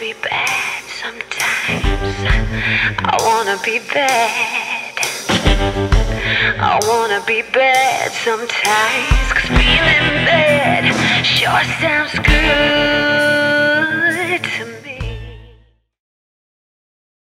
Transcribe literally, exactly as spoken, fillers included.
be bad sometimes. I wanna be bad. I wanna be bad sometimes. 'Cause feeling bad sure sounds good.